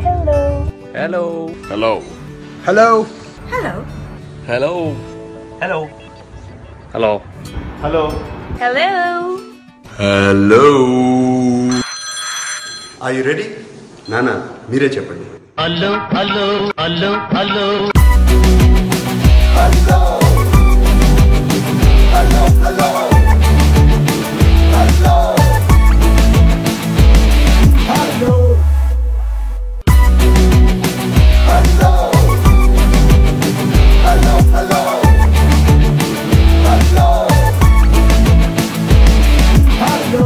Hello. Hello. Hello. Hello. Hello. Hello. Hello. Hello. Hello. Hello. Are you ready? Nana, మీరే చెప్పండి. Hello, hello, hello, hello. Hello. Hello, hello. Hello. Hello. Hello. Hello, hello. Hello. Hello.